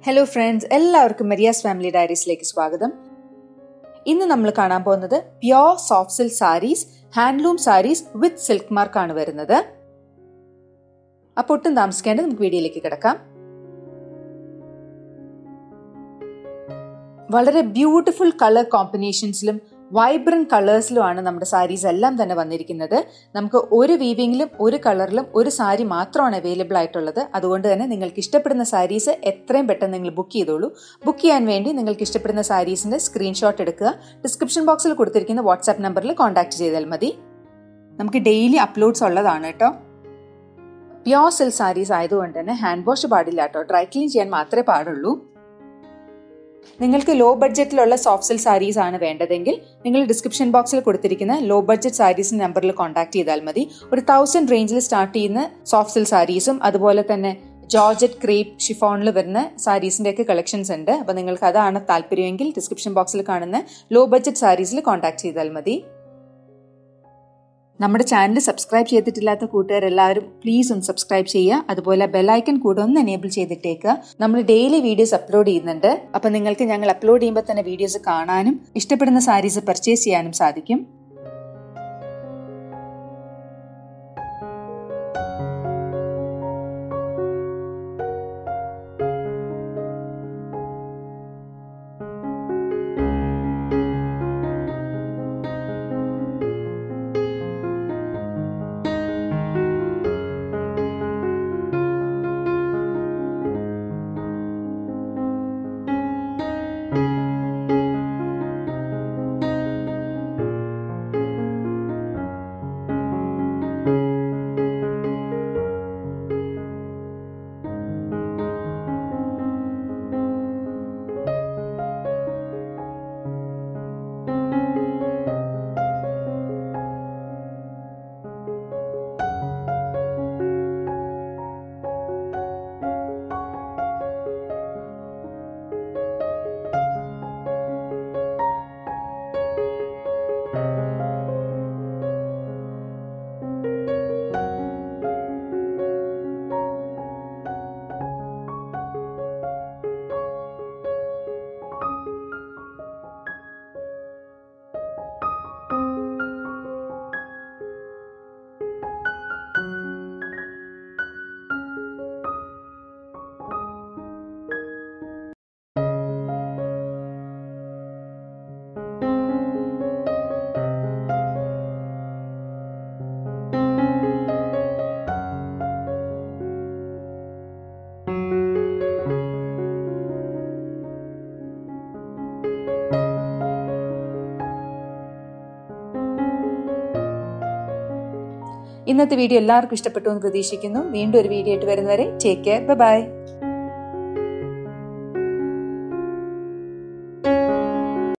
Hello friends, എല്ലാവർക്കും Maria's family ഡയറീസിലേക്ക് സ്വാഗതം. ഇന്ന് നമ്മൾ കാണാൻ പോകുന്നത് pure soft silk saris, handloom saris with silk മാർക്കാണ് വരുന്നത്. അപ്പോൾ ഒട്ടും താമസിക്കാണ്ട് നമുക്ക് വീഡിയോയിലേക്ക് കിടക്കാം. വളരെ ബ്യൂട്ടിഫുൾ കളർ കോമ്പിനേഷൻസിലും വൈബ്രന്റ് കളേഴ്സിലുമാണ് നമ്മുടെ സാരീസ് എല്ലാം തന്നെ വന്നിരിക്കുന്നത്. നമുക്ക് ഒരു വീവിങ്ങിലും ഒരു കളറിലും ഒരു സാരി മാത്രമാണ് അവൈലബിൾ ആയിട്ടുള്ളത്. അതുകൊണ്ട് തന്നെ നിങ്ങൾക്ക് ഇഷ്ടപ്പെടുന്ന സാരീസ് എത്രയും പെട്ടെന്ന് നിങ്ങൾ ബുക്ക് ചെയ്തോളൂ. ബുക്ക് ചെയ്യാൻ വേണ്ടി നിങ്ങൾക്ക് ഇഷ്ടപ്പെടുന്ന സാരീസിന്റെ സ്ക്രീൻഷോട്ട് എടുക്കുക. ഡിസ്ക്രിപ്ഷൻ ബോക്സിൽ കൊടുത്തിരിക്കുന്ന വാട്സാപ്പ് നമ്പറിൽ കോൺടാക്ട് ചെയ്താൽ മതി. നമുക്ക് ഡെയിലി അപ്ലോഡ്സ് ഉള്ളതാണ് കേട്ടോ. പ്യോർ സിൽക്ക് സാരീസ് ആയതുകൊണ്ട് തന്നെ ഹാൻഡ് വാഷ് പാടില്ല കേട്ടോ. ഡ്രൈ ക്ലീൻ ചെയ്യാൻ മാത്രമേ പാടുള്ളൂ. നിങ്ങൾക്ക് ലോ ബഡ്ജറ്റിലുള്ള സോഫ്റ്റ് സിൽക്ക് സാരീസ് ആണ് വേണ്ടതെങ്കിൽ നിങ്ങൾ ഡിസ്ക്രിപ്ഷൻ ബോക്സിൽ കൊടുത്തിരിക്കുന്ന ലോ ബഡ്ജറ്റ് സാരീസ് നമ്പറിൽ കോൺടാക്ട് ചെയ്താൽ മതി. ഒരു 1000 റേഞ്ചിൽ സ്റ്റാർട്ട് ചെയ്യുന്ന സോഫ്റ്റ് സിൽക്ക് സാരീസും അതുപോലെ തന്നെ ജോർജറ്റ്, ക്രേപ്പ്, ഷിഫോണിൽ വരുന്ന സാരീസിന്റെ ഒക്കെ കളക്ഷൻസ് ഉണ്ട്. അപ്പോൾ നിങ്ങൾക്ക് അതാണ് താല്പര്യമെങ്കിൽ ഡിസ്ക്രിപ്ഷൻ ബോക്സിൽ കാണുന്ന ലോ ബഡ്ജറ്റ് സാരീസിൽ കോൺടാക്ട് ചെയ്താൽ മതി. നമ്മുടെ ചാനൽ സബ്സ്ക്രൈബ് ചെയ്തിട്ടില്ലാത്ത കൂട്ടുകാരെല്ലാവരും പ്ലീസ് ഒന്ന് സബ്സ്ക്രൈബ് ചെയ്യുക. അതുപോലെ ബെല്ലൈക്കൺ കൂടെ ഒന്ന് എനേബിൾ ചെയ്തിട്ടേക്കുക. നമ്മൾ ഡെയിലി വീഡിയോസ് അപ്ലോഡ് ചെയ്യുന്നുണ്ട്. അപ്പം നിങ്ങൾക്ക് ഞങ്ങൾ അപ്ലോഡ് ചെയ്യുമ്പോൾ തന്നെ വീഡിയോസ് കാണാനും ഇഷ്ടപ്പെടുന്ന സാരീസ് പർച്ചേസ് ചെയ്യാനും സാധിക്കും. ഇന്നത്തെ വീഡിയോ എല്ലാവർക്കും ഇഷ്ടപ്പെട്ടു എന്ന് പ്രതീക്ഷിക്കുന്നു. വീണ്ടും ഒരു വീഡിയോ ആയിട്ട് വരുന്നവരെ ടേക്ക് കെയർ, ബൈ.